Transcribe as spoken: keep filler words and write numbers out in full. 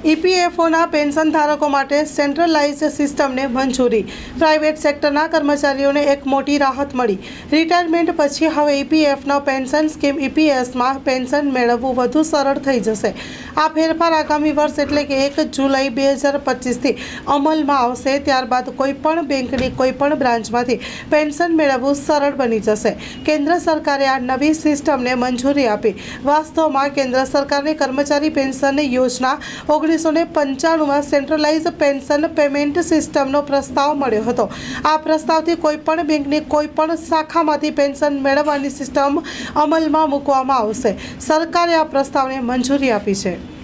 ઈપીએફઓના pension ધારકો માટે centralise સિસ્ટમને મંજૂરી। પ્રાઇવેટ સેક્ટરના કર્મચારીઓને એક મોટી રાહત મળી। રિટાયરમેન્ટ પછી હવે ઈપીએફનો પેન્શન સ્કીમ ઈપીએસમાં પેન્શન મેળવવું વધુ સરળ થઈ જશે। આ ફેરફાર આગામી વર્ષ એટલે કે એક જુલાઈ બે હજાર પચીસથી અમલમાં આવશે। ત્યારબાદ કોઈપણ બેંકની કોઈપણ બ્રાન્ચમાંથી પેન્શન મેળવવું સરળ બની જશે। કેન્દ્ર સરકારે આ નવી સિસ્ટમને મંજૂરી આપી। વાસ્તવમાં કેન્દ્ર સરકારની કર્મચારી પેન્શન યોજના ઓગણીસો ને પંચાણુંમાં સેન્ટ્રલાઇઝ પેન્શન પેમેન્ટ સિસ્ટમનો પ્રસ્તાવ મળ્યો હતો। આ પ્રસ્તાવથી કોઈપણ બેંકની કોઈપણ શાખામાંથી પેન્શન મેળવવાની સિસ્ટમ અમલમાં મૂકવામાં આવશે। સરકારે આ પ્રસ્તાવને મંજૂરી આપી છે।